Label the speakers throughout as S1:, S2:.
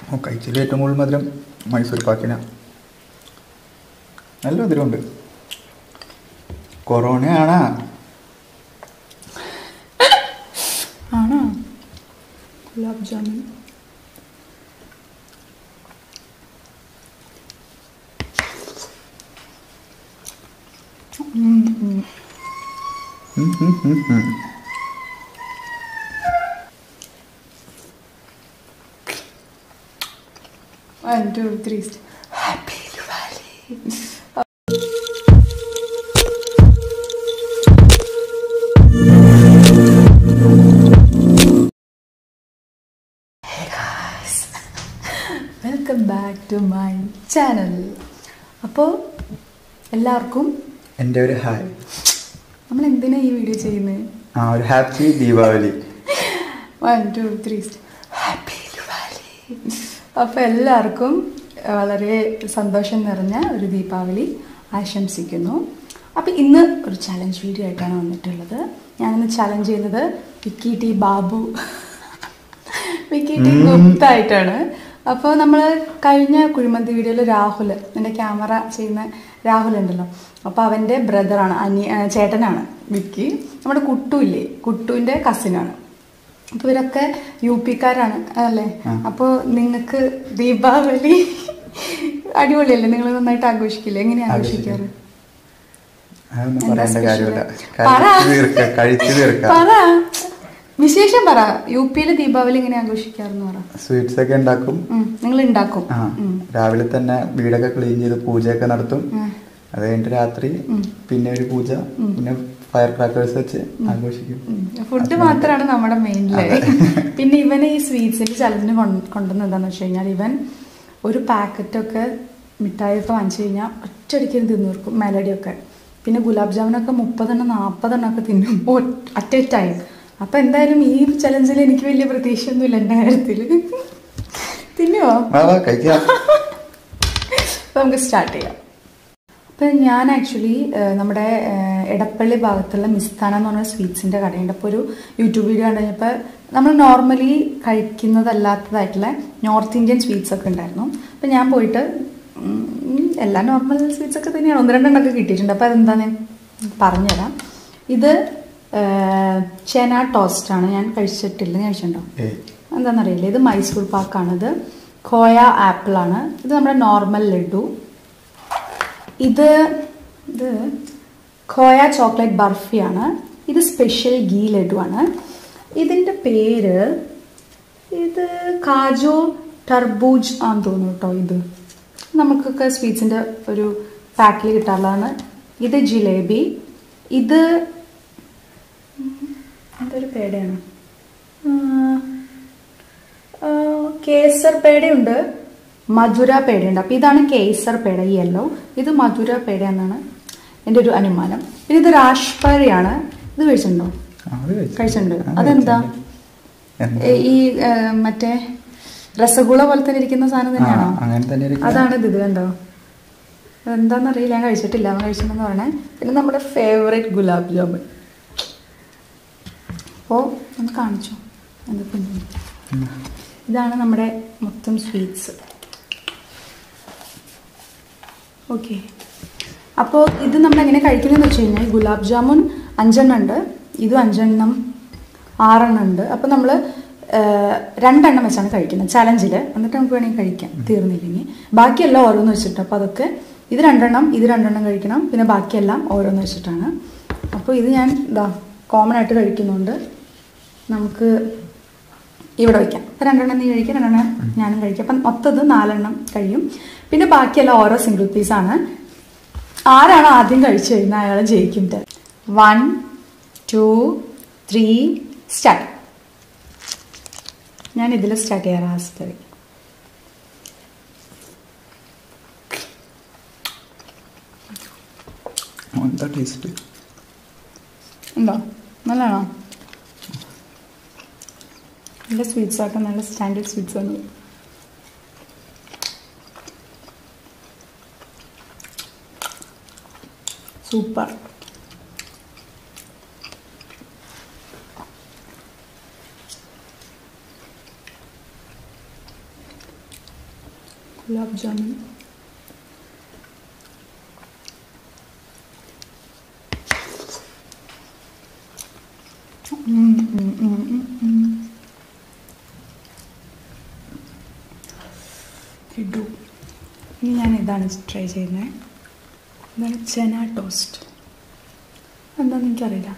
S1: കഴിച്ചിൽ ഏറ്റവും കൂടുതൽ മധുരം മൈസൂർ പാക്കിനാണ്. നല്ല മധുരമുണ്ട്. കൊറോണയാണോ?
S2: ആണോ? Gulab jamun One, two, three. Happy Diwali. Hey guys, welcome back to my channel. അപ്പോൾ എല്ലാവർക്കും
S1: എൻ്റെ ഒരു ഹായ്.
S2: നമ്മൾ എന്തിനാ ഈ വീഡിയോ ചെയ്യുന്നത്?
S1: ഒരു ഹാപ്പി ദീപാവലി.
S2: 1, 2, 3. ഹാപ്പി ദിവാലി. അപ്പോൾ എല്ലാവർക്കും വളരെ സന്തോഷം നിറഞ്ഞ ഒരു ദീപാവലി ആശംസിക്കുന്നു. അപ്പോൾ ഇന്ന് ഒരു ചലഞ്ച് വീഡിയോ ആയിട്ടാണ് വന്നിട്ടുള്ളത്. ഞാനിന്ന് ചലഞ്ച് ചെയ്യുന്നത് വിക്കി ടി ബാബു, വിക്കി ടി ഗുപ്ത ആയിട്ടാണ്. അപ്പോൾ നമ്മൾ കഴിഞ്ഞ കുഴിമന്തി വീഡിയോയിൽ രാഹുൽ, എൻ്റെ ക്യാമറ ചെയ്യുന്ന രാഹുൽ ഉണ്ടല്ലോ, അപ്പോൾ അവൻ്റെ ബ്രദറാണ്, ചേട്ടനാണ് വിക്കി. നമ്മുടെ കുട്ടുവില്ലേ, കുട്ടുവിൻ്റെ കസിനാണ്. അപ്പോൾ ഇവരൊക്കെ യു പിക്കാരാണ് അല്ലേ. അപ്പോൾ നിങ്ങൾക്ക് ദീപാവലി അടിപൊളിയല്ലേ? നിങ്ങൾ നന്നായിട്ട് ആഘോഷിക്കില്ലേ? എങ്ങനെയാണ് ആഘോഷിക്കാറ്? പറ, വിശേഷം പറ. യു പിയിലെ ദീപാവലി എങ്ങനെ ആഘോഷിക്കാറെന്ന് പറ.
S1: സ്വീറ്റ്സ് ഒക്കെ ഉണ്ടാക്കും.
S2: നിങ്ങൾ ഉണ്ടാക്കും?
S1: രാവിലെ തന്നെ വീടൊക്കെ ക്ലീൻ ചെയ്ത് പൂജയൊക്കെ നടത്തും. അത് കഴിഞ്ഞിട്ട് രാത്രി പിന്നെ ഒരു പൂജ, പിന്നെ ഫയർ ക്രാക്കേഴ്സ് വെച്ച് ആഘോഷിക്കും.
S2: ഫുഡ് മാത്രമാണ് നമ്മുടെ മെയിൻ ലൈൻ. പിന്നെ ഇവന് ഈ സ്വീറ്റ്സിന്റെ ചലഞ്ചിന് കൊണ്ടുവന്നത് എന്താണെന്ന് വെച്ച് കഴിഞ്ഞാൽ, ഇവൻ ഒരു പാക്കറ്റൊക്കെ മിഠായിയൊക്കെ വാങ്ങിച്ചു കഴിഞ്ഞാൽ ഒറ്റയടിക്ക് തിന്നു തീർക്കും, മെലഡിയൊക്കെ. പിന്നെ ഗുലാബ് ജാമുനൊക്കെ 30 40 ഒക്കെ തിന്നും അറ്റ് എ ടൈം. അപ്പം എന്തായാലും ഈ ചലഞ്ചിൽ എനിക്ക് വലിയ പ്രതീക്ഷയൊന്നുമില്ല എൻ്റെ കാര്യത്തിൽ. തിന്നുവോ? നമുക്ക് സ്റ്റാർട്ട് ചെയ്യാം. അപ്പം ഞാൻ ആക്ച്വലി നമ്മുടെ എടപ്പള്ളി ഭാഗത്തുള്ള മിസ്താന എന്ന് പറഞ്ഞ സ്വീറ്റ്സിൻ്റെ കടയുണ്ട്. അപ്പോൾ ഒരു യൂട്യൂബ് വീഡിയോ കണ്ടു കഴിഞ്ഞപ്പോൾ നമ്മൾ നോർമലി കഴിക്കുന്നതല്ലാത്തതായിട്ടുള്ള നോർത്ത് ഇന്ത്യൻ സ്വീറ്റ്സ് ഒക്കെ ഉണ്ടായിരുന്നു. അപ്പം ഞാൻ പോയിട്ട് എല്ലാ നോർമൽ സ്വീറ്റ്സ് ഒക്കെ തന്നെയാണ്, 1-2 ഒക്കെ കിട്ടിയിട്ടുണ്ട്. അപ്പോൾ അതെന്താ ഞാൻ പറഞ്ഞുതരാം. ഇത് ചെന ടോസ്റ്റാണ്. ഞാൻ കഴിച്ചിട്ടില്ല. ഞാൻ കഴിച്ചിട്ടുണ്ടോ? എന്താണെന്നറിയില്ല. ഇത് മൈസൂർ പാക്കാണിത്. ഖോയ ആപ്പിളാണ്. ഇത് നമ്മുടെ നോർമൽ ലഡു. ഇത് ഖോയ ചോക്ലേറ്റ് ബർഫിയാണ്. ഇത് സ്പെഷ്യൽ ഗീ ലഡു ആണ്. ഇതിൻ്റെ പേര് ഇത് കാജു ടർബൂജ് ആണെന്ന് തോന്നുന്നു കേട്ടോ. ഇത് നമുക്കൊക്കെ സ്വീറ്റ്സിൻ്റെ ഒരു പാക്കിൽ കിട്ടാറുള്ളതാണ്. ഇത് ജിലേബി. ഇത് എന്തൊരു പേടയാണ്, കേസർ പേടയുണ്ട്, മധുര പേടയുണ്ട്. അപ്പോൾ ഇതാണ് കേസർ പേട, ഈ യെല്ലോ. ഇത് മധുര പേട എന്നാണ് എൻ്റെ ഒരു അനുമാനം. പിന്നെ ഇത് രാഷ്പരിയാണ്. ഇത് കഴിച്ചിട്ടുണ്ടോ? കഴിച്ചിട്ടുണ്ട്. അതെന്താ? ഈ മറ്റേ രസഗുള പോലെ തന്നെ ഇരിക്കുന്ന സാധനം തന്നെയാണോ? അതാണ് ഇത്. ഇത് കണ്ടോ? അതെന്താണെന്നറിയില്ല, ഞാൻ കഴിച്ചിട്ടില്ല. അവൻ കഴിച്ചിട്ടുണ്ടെന്ന് പറഞ്ഞേ. പിന്നെ നമ്മുടെ ഫേവറേറ്റ് ഗുലാബ് ജാമുൻ. അപ്പോൾ ഒന്ന് കാണിച്ചോ എന്തൊക്കെ. ഇതാണ് നമ്മുടെ മൊത്തം സ്വീറ്റ്സ്. ഓക്കെ, അപ്പോൾ ഇത് നമ്മൾ എങ്ങനെ കഴിക്കണമെന്ന് വെച്ച് കഴിഞ്ഞാൽ, ഗുലാബ് ജാമുൻ 5 ഉണ്ട്, ഇതും 5, 6 ഉണ്ട്. അപ്പോൾ നമ്മൾ 2 വെച്ചാണ് കഴിക്കുന്നത് ചലഞ്ചിൽ. എന്നിട്ട് നമുക്ക് വേണമെങ്കിൽ കഴിക്കാം, തീർന്നില്ലെങ്കിൽ. ബാക്കിയെല്ലാം ഓരോന്ന് വെച്ചിട്ട്. അപ്പോൾ അതൊക്കെ ഇത് 2, ഇത് 2 കഴിക്കണം. പിന്നെ ബാക്കിയെല്ലാം ഓരോന്ന് വെച്ചിട്ടാണ്. അപ്പോൾ ഇത് ഞാൻ കോമൺ ആയിട്ട് കഴിക്കുന്നുണ്ട്. നമുക്ക് ഇവിടെ വയ്ക്കാം. 2 നീ കഴിക്കാം, 2 ഞാനും കഴിക്കാം. അപ്പം മൊത്തത് 4 കഴിയും. പിന്നെ ബാക്കിയെല്ലാം ഓരോ സിംഗിൾ പീസാണ്. ആരാണോ ആദ്യം കഴിച്ചു കഴിഞ്ഞാൽ അയാൾ ജയിക്കും. 1, 2, 3 സ്റ്റാർട്ട്. ഞാൻ ഇതിൽ സ്റ്റാർട്ട് ചെയ്യാറ്. ആസ്തറി ഉണ്ടോ? നല്ലതാണോ? നല്ല സ്വീറ്റ്സ് ആക്കാം, നല്ല സ്റ്റാൻഡേർഡ് സ്വീറ്റ്സ് ആണ്. സൂപ്പർ. Gulab Jamun. Laddo. ഇനി ഞാൻ ഇതാണ് ട്രൈ ചെയ്യുന്നത്. ഇതാണ് ചന ടോസ്റ്റ്. എന്താണെന്ന് എനിക്കറിയില്ല.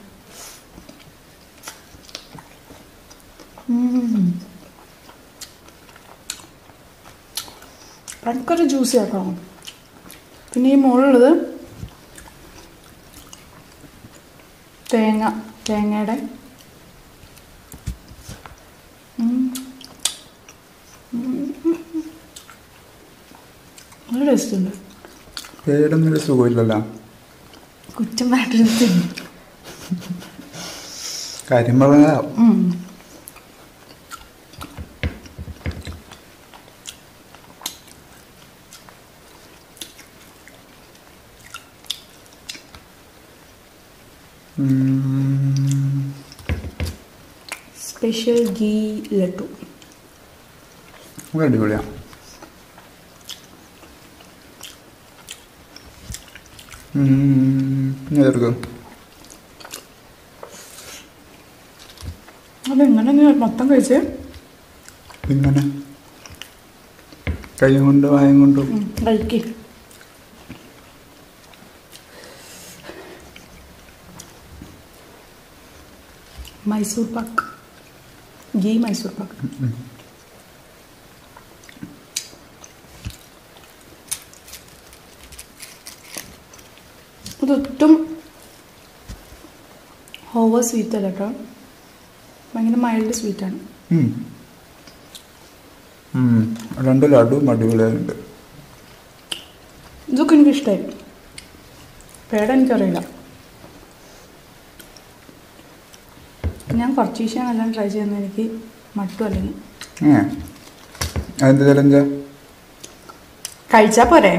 S2: ഭയങ്കര ജ്യൂസി ആട്ടോ. പിന്നെ ഈ മുകളിലുള്ളത് തേങ്ങയുടെ നല്ല ടേസ്റ്റ് ഉണ്ട്.
S1: പേടൊന്നും ഒരു സുഖമില്ലല്ലോ.
S2: കുറ്റം പാട്ടിരുത്തി
S1: കാര്യം പറഞ്ഞാ
S2: സ്പെഷ്യൽ ഗീ ലഡു.
S1: അടിപൊളിയാ.
S2: അതെങ്ങനെ നീ മൊത്തം കഴിച്ചേ?
S1: ഇങ്ങനെ കൈ കൊണ്ട് വായം കൊണ്ടും
S2: കഴിക്ക്. മൈസൂർ പാക്ക്, ഗീ മൈസൂർ പാക്ക്. അതൊട്ടും ഓവർ സ്വീറ്റ് അല്ല കേട്ടോ, ഭയങ്കര മൈൽഡ് സ്വീറ്റാണ്.
S1: രണ്ട് ലഡുവും അടിപൊളിയായിട്ടുണ്ട്.
S2: ഇതൊക്കെ എനിക്കിഷ്ടമായി. പേട എനിക്കറിയില്ല. ഞാൻ കുറച്ച് ദിവസമെല്ലാം ട്രൈ ചെയ്യുന്നത് എനിക്ക് മട്ടു അല്ലെങ്കിൽ
S1: അതിൻ്റെ ചലഞ്ചാ
S2: കഴിച്ചാൽ പോരെ.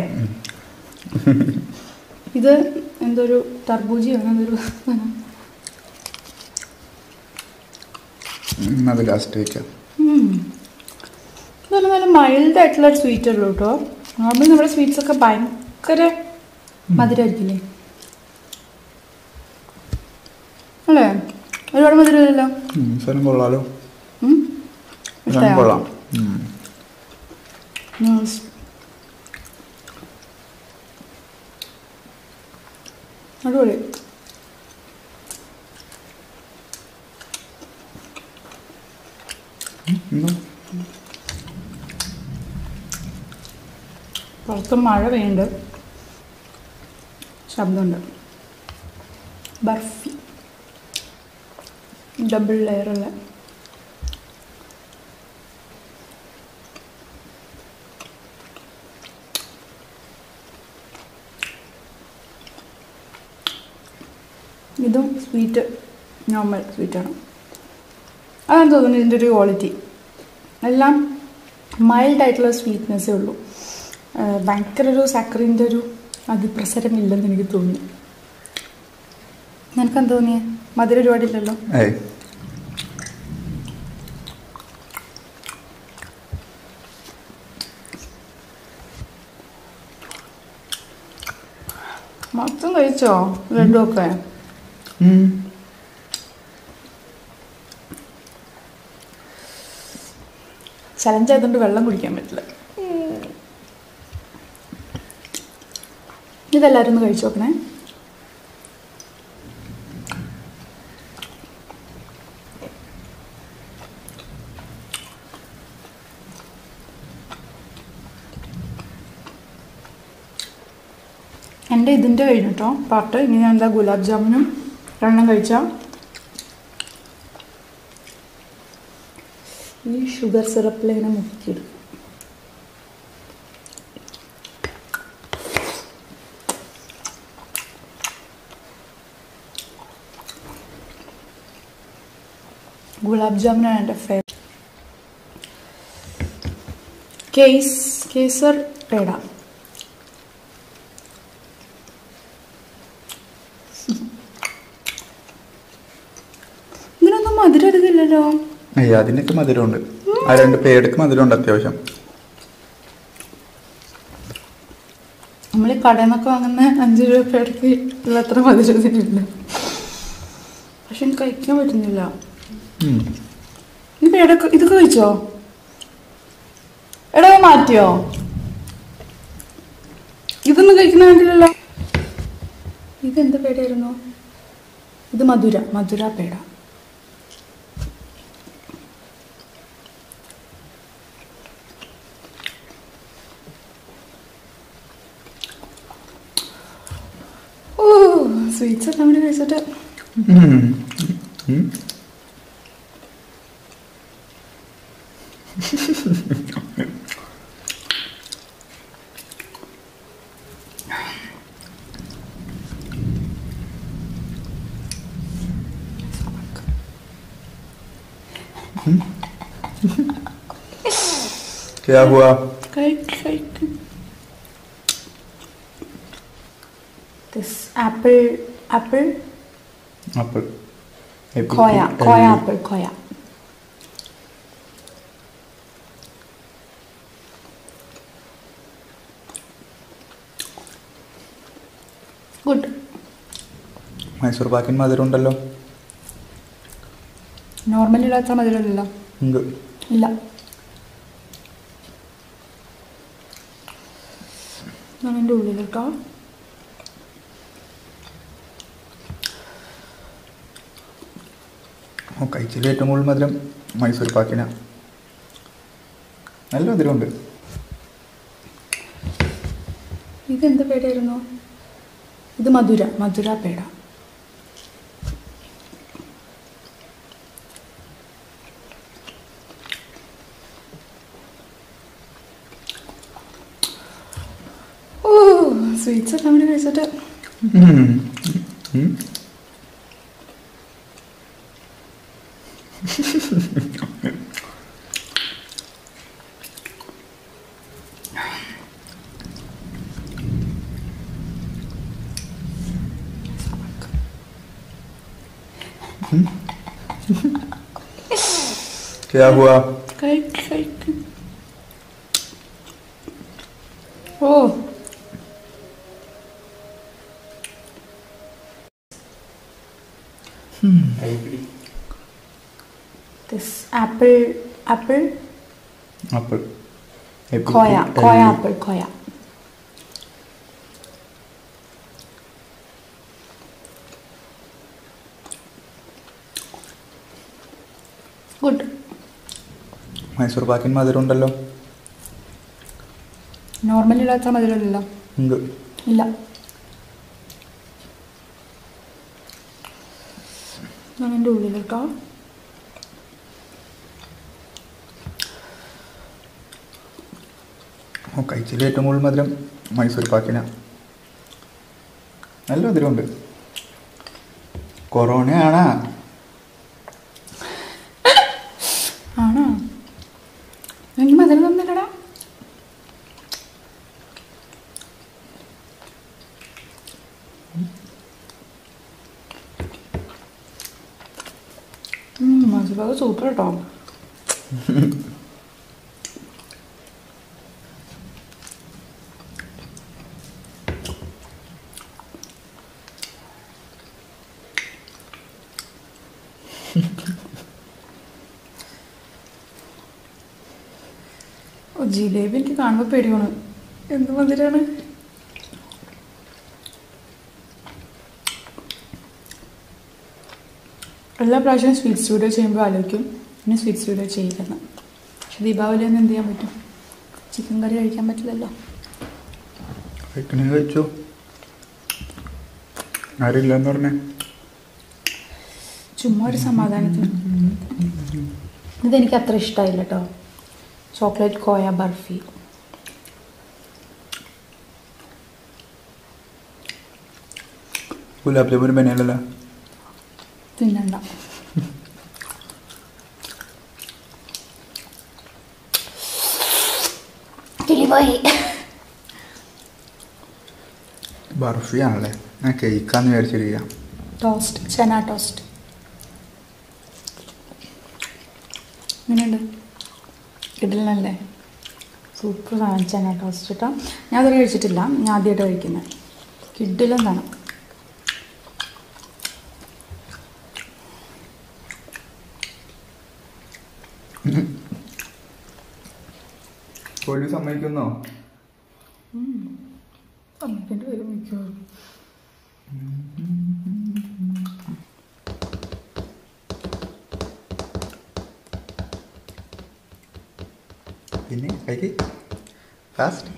S2: ഇത് എന്തൊരു തർബൂജി എന്തൊരു
S1: അത് ലാസ്റ്റ് വയ്ക്കാം.
S2: ഇതൊരു നല്ല മൈൽഡ് ആയിട്ടുള്ള സ്വീറ്റ് ഉള്ളൂ കേട്ടോ. നോർമലി നമ്മുടെ സ്വീറ്റ്സ് ഒക്കെ ഭയങ്കര മധുരമായിരിക്കില്ലേ അല്ലേ? ഒരുപാട് മധുരമില്ലല്ലോ.
S1: സ്ഥലം കൊള്ളാലോ.
S2: ഇഷ്ടമായോ?
S1: കൊള്ളാം.
S2: അടിപൊളി. പുറത്ത് മഴ പെയ്യുന്നുണ്ട്, ശബ്ദമുണ്ട്. ബർഫി ഡബിൾ ലെയറുള്ള ഇതും സ്വീറ്റ്, നോർമൽ സ്വീറ്റാണ്. അതാണ് തോന്നുന്നു ഇതിൻ്റെ ഒരു ക്വാളിറ്റി. എല്ലാം മൈൽഡായിട്ടുള്ള സ്വീറ്റ്നെസ്സേ ഉള്ളൂ. ഭയങ്കര ഒരു സാക്കറിൻ്റെ ഒരു അതിപ്രസരമില്ലെന്ന് എനിക്ക് തോന്നി. നിനക്കെന്ത് തോന്നിയേ? മധുരം ഒരുപാടില്ലല്ലോ. മൊത്തം കഴിച്ചോ ലഡു ഒക്കെ? ചലഞ്ച് ആയതുകൊണ്ട് വെള്ളം കുടിക്കാൻ പറ്റില്ല. ഇതെല്ലാവരും ഒന്ന് കഴിച്ചു നോക്കണേ. എൻ്റെ ഇതിൻ്റെ കഴിഞ്ഞു കേട്ടോ പാട്ട്. ഇനി ഞാൻ എന്താ ഗുലാബ് ജാമുനും രണ്ടെണ്ണം കഴിച്ചാൽ ഈ ഷുഗർ സിറപ്പിൽ ഇങ്ങനെ മുക്കിയിടും. ഗുലാബ് ജാമുനാണ് എൻ്റെ ഫേവറേറ്റ്. കേസർ പേട. ഇതിനൊന്നും മധുരം എടുക്കില്ലല്ലോ.
S1: അതിനൊക്കെ മധുരമുണ്ട്. ആ രണ്ട് പേടക്ക് മധുരമുണ്ട് അത്യാവശ്യം.
S2: നമ്മൾ കടയിൽ നിന്നൊക്കെ വാങ്ങുന്ന 5 രൂപയ്ക്ക് ഉള്ള അത്ര മധുരത്തിനില്ല. പക്ഷെ എനിക്ക് കഴിക്കാൻ പറ്റുന്നില്ല. ഇതൊക്കെ കഴിച്ചോ? എടാ മാറ്റിയോ? ഇതൊന്നും കഴിക്കുന്ന വേണ്ടിയില്ലല്ലോ. ഇതെന്ത് പേടായിരുന്നു? ഇത് മധുര പേട. ഓ സ്വീറ്റ്സ് ഒക്കെ വേണ്ടി കഴിച്ചിട്ട്
S1: क्या हुआ?
S2: This apple. Khoya apple. Good.
S1: Mysore പാക്കിന് മധുരം ഉണ്ടല്ലോ.
S2: നോർമലി ഇല്ലാത്ത മധുരമില്ലല്ലോ. ഇല്ല. അതിൻ്റെ ഉള്ളിലേക്കാ
S1: കഴിച്ചിൽ ഏറ്റവും കൂടുതൽ മധുരം മൈസൂർ പാക്കിനാ. നല്ല മധുരമുണ്ട്.
S2: ഇതെന്ത് പേടായിരുന്നു? ഇത് മധുര പേട. ഓ സ്വീറ്റ്സ് ഒക്കെ വേണ്ടി കഴിച്ചിട്ട്
S1: क्या हुआ?
S2: ओ this apple. Khoya apple. Good.
S1: Mysore പാക്കിന് മധുരം ഉണ്ടല്ലോ.
S2: നോർമലി ഇല്ലാത്ത മധുരമില്ലല്ലോ. ഇല്ല. അതിൻ്റെ ഉള്ളിലേക്കാ
S1: കഴിച്ചിൽ ഏറ്റവും കൂടുതൽ മധുരം മൈസൂർ പാക്കിനാ. നല്ല മധുരമുണ്ട്. കൊറോണയാണോ?
S2: ആണോ? എനിക്ക് മധുരം തന്നില്ലടാ. മധുരം സൂപ്പർ കേട്ടോ. ജിലേബി എനിക്ക് കാണുമ്പോൾ പേടിയാണ്. എന്ത് മധുരമാണ്. എല്ലാ പ്രാവശ്യവും സ്വീറ്റ്സ് വീഡിയോ ചെയ്യുമ്പോൾ ആലോചിക്കും ഇനി സ്വീറ്റ്സ് വീഡിയോ ചെയ്യില്ലെന്ന്. പക്ഷെ ദീപാവലി ഒന്നും എന്ത് ചെയ്യാൻ പറ്റും? ചിക്കൻ കറി കഴിക്കാൻ പറ്റില്ലല്ലോ.
S1: കഴിച്ചു. ആരില്ലെന്ന് പറഞ്ഞേ.
S2: ചുമ്മാ ഒരു സമാധാനത്തിന്. ഇതെനിക്ക് അത്ര ഇഷ്ടമായില്ല കേട്ടോ. ചോക്ലേറ്റ് കോയ ബർഫി.
S1: ഗുലാബ് ജാമുൻ ബനിയല്ലോ.
S2: തിന്നണ്ട.
S1: ബർഫിയാണല്ലേ? ഞാൻ കേക്കാന്ന് വിചാരിച്ചിരിക്കാം.
S2: Toast, chana toast. എങ്ങനെയുണ്ട്? കിടലല്ലേ? സൂപ്പർ സാധനം ചന ടോസ്റ്റ് കേട്ടോ. ഞാൻ അതുവരെ കഴിച്ചിട്ടില്ല, ഞാൻ ആദ്യമായിട്ട് കഴിക്കുന്നത്. കിഡിലും തന്നെ.
S1: സമ്മതിക്കുന്നോ?
S2: സമ്മതിക്കേണ്ടി വരും മിക്കവാറും.
S1: പിന്നെ കഴിക്ക് fast.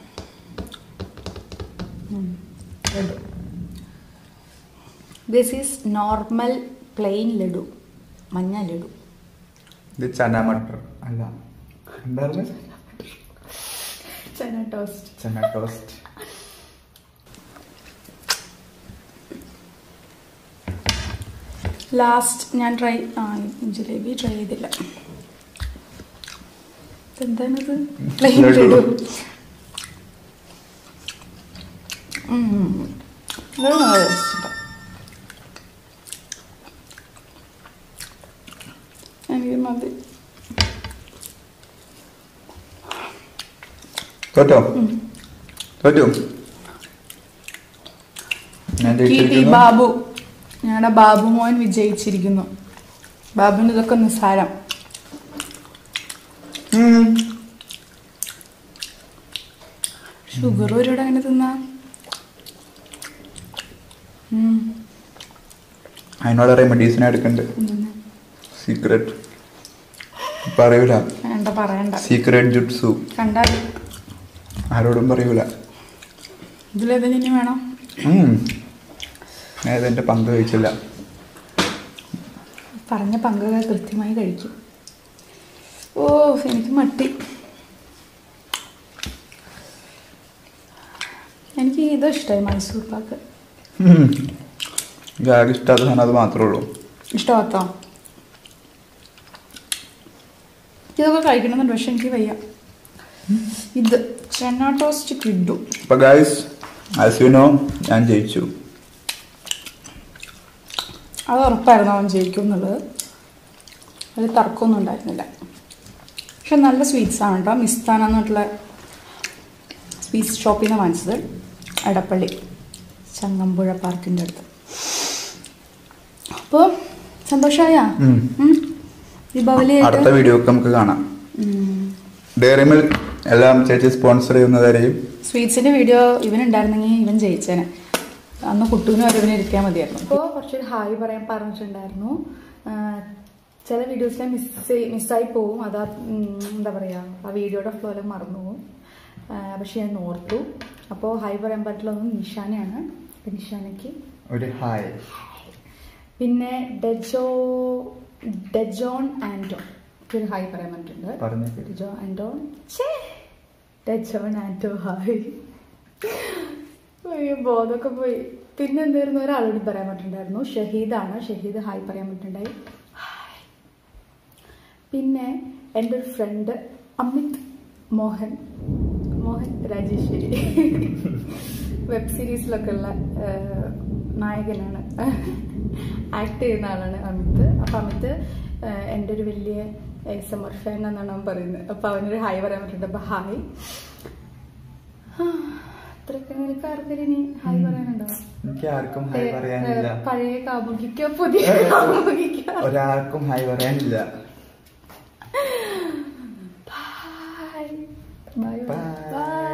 S2: This is normal plain laddu, മഞ്ഞ ലഡു.
S1: ഇത് ചന മട്ടർ അല്ല, എന്തായിരുന്നു?
S2: Chana toast.
S1: Chana toast.
S2: Last ഞാൻ ജലേബി ട്രൈ ചെയ്തില്ല. എന്താണത്? പ്ലെയിൻ ലഡു. എനിക്ക് മതി.
S1: തോറ്റോ?
S2: ബാബു, ഞങ്ങളുടെ ബാബു മോൻ വിജയിച്ചിരിക്കുന്നു. ബാബുവിന് ഇതൊക്കെ നിസ്സാരം. ഷുഗർ ഒരുപാട് അങ്ങനെ തിന്നാ.
S1: അതിനുള്ള റെമഡീസിനെ എടുക്കണ്ട്. സീക്രട്ട് പറയൂല.
S2: വേണ്ട, പറയണ്ട.
S1: സീക്രട്ട് ജുട്സു
S2: കണ്ടാൽ
S1: ആരോടും പറയൂല.
S2: ഇതിലേതെങ്കിലും ഇനി വേണം.
S1: ഞാൻ ഇതെന്റെ പങ്ക് കഴിച്ചില്ല.
S2: പറഞ്ഞ പങ്ക് കൃത്യമായി കഴിക്കും. ഓ, എനിക്ക് മട്ടി. എനിക്ക് ഇത് ഇഷ്ടമായി, മൈസൂർ പാക്ക്.
S1: ആകെ ഇഷ്ടമാത്ത സാധനം അത് മാത്രമേ ഉള്ളൂ.
S2: ഇഷ്ടമാത്തോ? ഇതൊക്കെ കഴിക്കണമെന്നുണ്ട്, പക്ഷെ എനിക്ക് വയ്യ. ഇത് ചന ടോസ്റ്റ് കിഡു.
S1: അപ്പൊ ഗൈസ്, ആസ് യു നോ, ഞാൻ ജയിച്ചു.
S2: അത് ഉറപ്പായിരുന്നു അവൻ ജയിക്കും എന്നുള്ളത്. അതിൽ തർക്കമൊന്നും ഉണ്ടായിരുന്നില്ല. പക്ഷെ നല്ല സ്വീറ്റ്സാണ് കേട്ടോ. മിസ്താന എന്നിട്ടുള്ള സ്വീറ്റ്സ് ഷോപ്പിൽ നിന്ന് വാങ്ങിച്ചത്, എടപ്പള്ളി ചങ്ങമ്പുഴ പാർക്കിൻ്റെ അടുത്ത്. അപ്പോൾ സന്തോഷമായ ദീപാവലി.
S1: അടുത്ത വീഡിയോ ഒക്കെ നമുക്ക് കാണാം. ഡയറി മിൽക്ക് എല്ലാം ചേച്ചി സ്പോൺസർ ചെയ്യുന്നവരെയും.
S2: സ്വീറ്റ്സിൻ്റെ വീഡിയോ ഇവനുണ്ടായിരുന്നെങ്കിൽ ഇവൻ ജയിച്ചേനെ. അന്ന് കുട്ടൂനും ഒരുവിനെ ഇരിക്കാൻ മതിയായിരുന്നു. അപ്പോൾ കുറച്ചൊരു ഹായ് പറയാൻ പറഞ്ഞിട്ടുണ്ടായിരുന്നു. ചില വീഡിയോസിലെ മിസ്സായി പോവും. അതാ എന്താ പറയുക, ആ വീഡിയോയുടെ ഫ്ലോയിലും മറന്നു പോവും. പക്ഷെ ഞാൻ ഓർത്തു. അപ്പോൾ ഹായ് പറയാൻ പറ്റുള്ളൂ. നിഷാനയാണ്. അപ്പം നിഷാനയ്ക്ക്
S1: ഒരു ഹായ്.
S2: പിന്നെ ഡെജോൺ ആൻഡോൺ ഒരു ഹായ് പറയാൻ പറ്റുന്നുണ്ട്. ഡെജോൺ ആൻഡോ ഹായ്. ബോധമൊക്കെ പോയി. പിന്നെ എന്തായിരുന്നു, ഒരാളോട് പറയാൻ പറ്റുന്നുണ്ടായിരുന്നു. ഷഹീദാണ്. ഷഹീദ് ഹായ് പറയാൻ പറ്റുന്നുണ്ടായി. പിന്നെ എൻ്റെ ഒരു ഫ്രണ്ട് അമിത് മോഹൻ രാജേശ്വരി, വെബ് സീരീസിലൊക്കെ ഉള്ള നായകനാണ്, ആക്ട് ചെയ്യുന്ന ആളാണ് അമിത്. അപ്പം അമിത് എൻ്റെ ഒരു വലിയ ASMR ഫാൻ എന്നാണ് അവൻ പറയുന്നത്. അപ്പം അവനൊരു ഹായ് പറയാൻ പറ്റുന്നുണ്ട്. അപ്പം ഹായ്. അത്രയൊക്കെ. നിനക്ക് ആർക്കും ഇനി ഹായ് പറയാനുണ്ടോ?
S1: എനിക്ക് ആർക്കും ഹായ് പറയാനില്ല.
S2: പഴയ കാമുകിക്കോ പുതിയ കാമുകിക്കോ?
S1: ഒരാൾക്കും ഹായ് പറയാനില്ല.
S2: Bye.